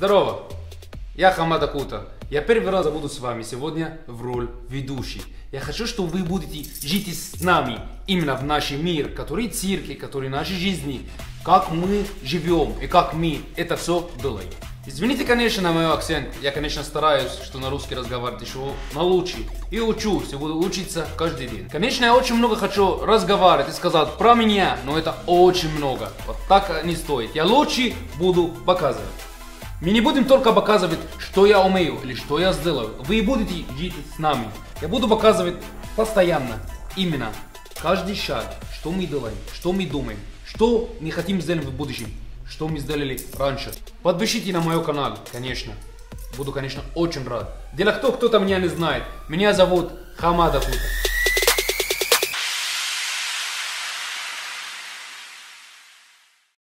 Здорово, я Хамад Акута. Я первый раз буду с вами сегодня в роль ведущий. Я хочу, чтобы вы будете жить с нами, именно в наш мир, который цирки, который нашей жизни, как мы живем и как мы это все делаем. Извините, конечно, на мой акцент. Я, конечно, стараюсь, что на русский разговаривать еще на лучший. И учусь, и буду учиться каждый день. Конечно, я очень много хочу разговаривать и сказать про меня, но это очень много. Вот так не стоит. Я лучше буду показывать. Мы не будем только показывать, что я умею или что я сделаю. Вы будете жить с нами. Я буду показывать постоянно, именно, каждый шаг, что мы делаем, что мы думаем, что мы хотим сделать в будущем, что мы сделали раньше. Подпишитесь на мой канал, конечно. Буду, конечно, очень рад. Для кто-то меня не знает, меня зовут Хамад Акута.